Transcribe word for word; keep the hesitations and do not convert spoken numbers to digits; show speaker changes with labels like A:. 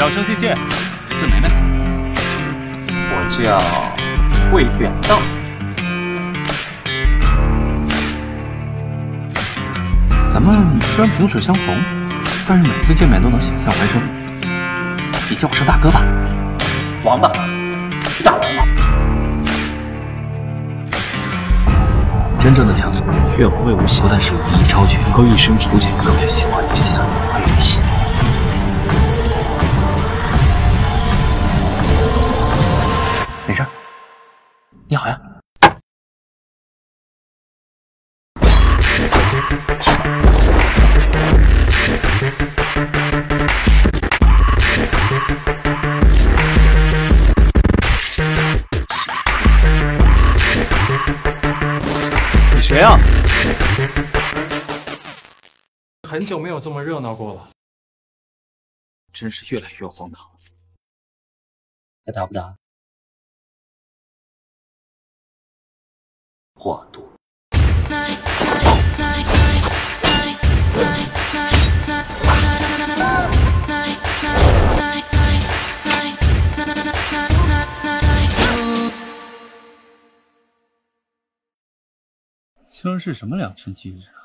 A: 小生谢谢，字梅梅。
B: 我叫魏远道。
C: 咱们虽然萍水相逢，但是每次见面都能险象环生。你叫我声大哥吧。
B: 王八，大王八。
C: 真正的强者，越无畏无形，不但是武艺超群，能够一身除剑，更是心怀天下，怀于心。 没事，你好呀。
A: 你谁啊？
D: 很久没有这么热闹过了，
C: 真是越来越荒唐了。
B: 还打不打？
C: 化毒。
A: 今儿是什么良辰吉日啊？